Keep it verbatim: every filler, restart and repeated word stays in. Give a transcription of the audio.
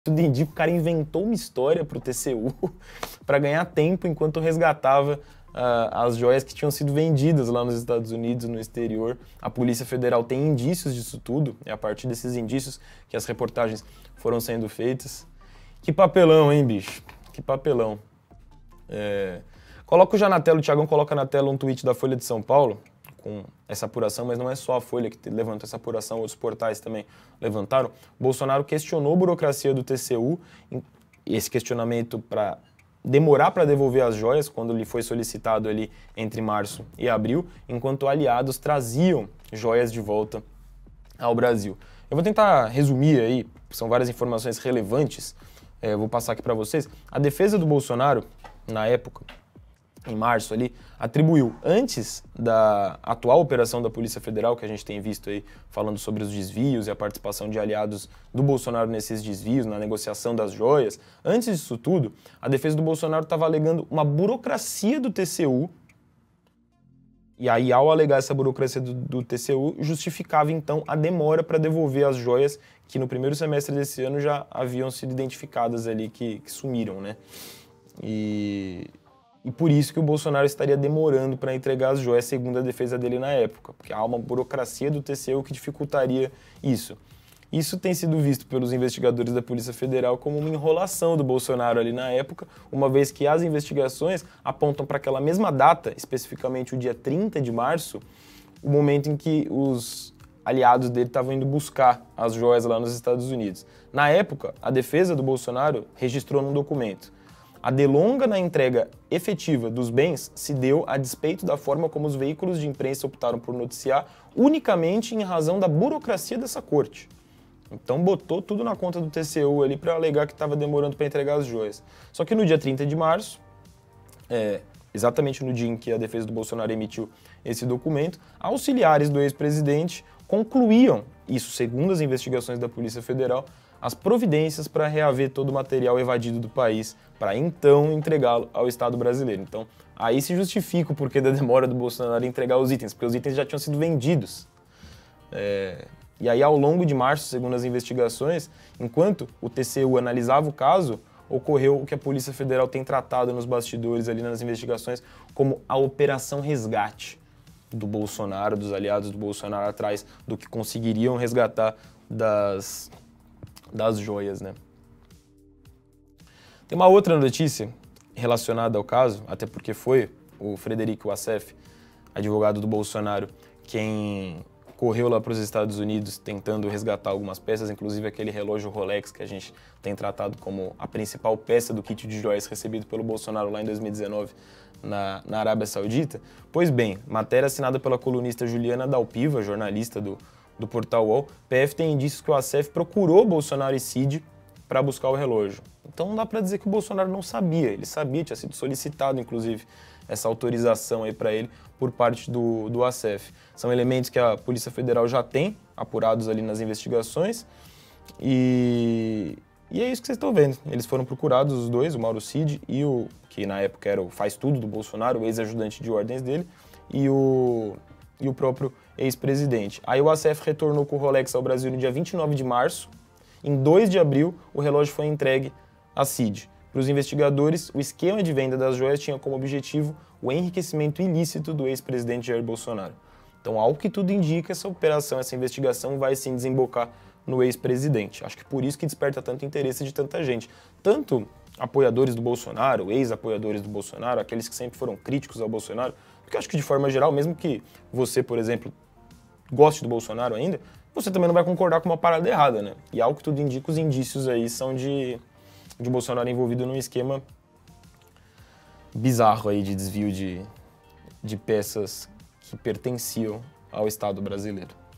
Tudo indica, o cara inventou uma história para o T C U para ganhar tempo enquanto resgatava uh, as joias que tinham sido vendidas lá nos Estados Unidos, no exterior. A Polícia Federal tem indícios disso tudo, é a partir desses indícios que as reportagens foram sendo feitas. Que papelão, hein, bicho? Que papelão. É... Coloco já na tela, o Thiagão coloca na tela um tweet da Folha de São Paulo, com essa apuração, mas não é só a Folha que levantou essa apuração, outros portais também levantaram. Bolsonaro questionou a burocracia do T C U, esse questionamento para demorar para devolver as joias, quando lhe foi solicitado ali entre março e abril, enquanto aliados traziam joias de volta ao Brasil. Eu vou tentar resumir aí, são várias informações relevantes, é, eu vou passar aqui para vocês. A defesa do Bolsonaro, na época, em março ali, atribuiu, antes da atual operação da Polícia Federal, que a gente tem visto aí falando sobre os desvios e a participação de aliados do Bolsonaro nesses desvios, na negociação das joias, antes disso tudo, a defesa do Bolsonaro estava alegando uma burocracia do T C U, e aí, ao alegar essa burocracia do, do T C U, justificava então a demora para devolver as joias que no primeiro semestre desse ano já haviam sido identificadas ali, que, que sumiram, né? E... E por isso que o Bolsonaro estaria demorando para entregar as joias, segundo a defesa dele na época, porque há uma burocracia do T C U que dificultaria isso. Isso tem sido visto pelos investigadores da Polícia Federal como uma enrolação do Bolsonaro ali na época, uma vez que as investigações apontam para aquela mesma data, especificamente o dia trinta de março, o momento em que os aliados dele estavam indo buscar as joias lá nos Estados Unidos. Na época, a defesa do Bolsonaro registrou num documento: a delonga na entrega efetiva dos bens se deu a despeito da forma como os veículos de imprensa optaram por noticiar, unicamente em razão da burocracia dessa corte. Então botou tudo na conta do T C U ali para alegar que estava demorando para entregar as joias. Só que no dia trinta de março, é, exatamente no dia em que a defesa do Bolsonaro emitiu esse documento, auxiliares do ex-presidente concluíam, isso segundo as investigações da Polícia Federal, as providências para reaver todo o material evadido do país, para então entregá-lo ao Estado brasileiro. Então, aí se justifica o porquê da demora do Bolsonaro em entregar os itens, porque os itens já tinham sido vendidos. É... E aí, ao longo de março, segundo as investigações, enquanto o T C U analisava o caso, ocorreu o que a Polícia Federal tem tratado nos bastidores, ali nas investigações, como a Operação Resgate do Bolsonaro, dos aliados do Bolsonaro atrás do que conseguiriam resgatar das... das joias, né? Tem uma outra notícia relacionada ao caso, até porque foi o Frederico Wassef, advogado do Bolsonaro, quem correu lá para os Estados Unidos tentando resgatar algumas peças, inclusive aquele relógio Rolex que a gente tem tratado como a principal peça do kit de joias recebido pelo Bolsonaro lá em dois mil e dezenove na, na Arábia Saudita. Pois bem, matéria assinada pela colunista Juliana Dalpiva, jornalista do do portal U O L, P F tem indícios que o Wassef procurou Bolsonaro e Cid para buscar o relógio. Então não dá para dizer que o Bolsonaro não sabia, ele sabia, tinha sido solicitado, inclusive, essa autorização aí para ele por parte do, do Wassef. São elementos que a Polícia Federal já tem apurados ali nas investigações e, e é isso que vocês estão vendo. Eles foram procurados, os dois, o Mauro Cid e o, que na época era o faz-tudo do Bolsonaro, o ex-ajudante de ordens dele, e o... e o próprio ex-presidente. Aí o Wassef retornou com o Rolex ao Brasil no dia vinte e nove de março. Em dois de abril, o relógio foi entregue a Cid. Para os investigadores, o esquema de venda das joias tinha como objetivo o enriquecimento ilícito do ex-presidente Jair Bolsonaro. Então, ao que tudo indica, essa operação, essa investigação vai sim desembocar no ex-presidente. Acho que por isso que desperta tanto interesse de tanta gente. Tanto apoiadores do Bolsonaro, ex-apoiadores do Bolsonaro, aqueles que sempre foram críticos ao Bolsonaro, porque acho que de forma geral, mesmo que você, por exemplo, goste do Bolsonaro ainda, você também não vai concordar com uma parada errada, né? E ao que tudo indica, os indícios aí são de, de Bolsonaro envolvido num esquema bizarro aí de desvio de, de peças que pertenciam ao Estado brasileiro.